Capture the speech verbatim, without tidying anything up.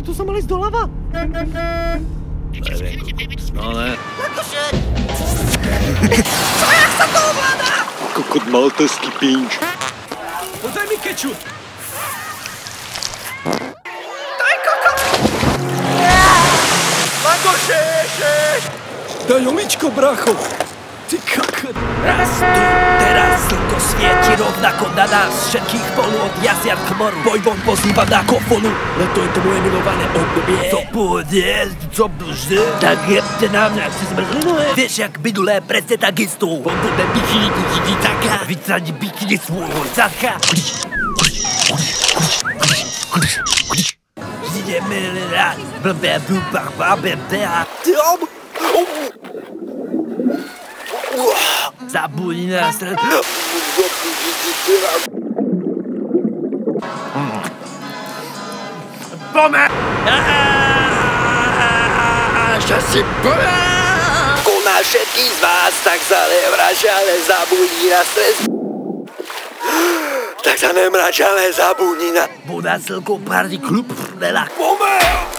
tu som mal ísť doľava? Neviem, no ne. Akože... Čo, jak sa to ovláda? Kokot maltéský pinč. Podaj mi kečup. Daj kokot. Magoše, šeš. Daj omičko, bracho. Ty kokot. Raz tu, teraz slnko svieti rovnako na nás. Všetkých polôd jazia k moru. Boj von pozýva na kofonu. Leto je to moje milované obdobie. Co pôjde, co vždy. Tak jebte na mňa, si zmrzlinuje. Vieš, jak minulé, presne takisto. Podvodné bikini, bikini taká. Vycrani bikini svojho zaka. Ideme rád, blbé blúbach, babem tea. Zabudni na stred. Pome! Čo si poviem? Koná všetkých z vás, tak sa nevrač, ale zabudni na stres. Tak sa nemrač, ale zabudni na... Voda, celko, party, klub, relak. Pome!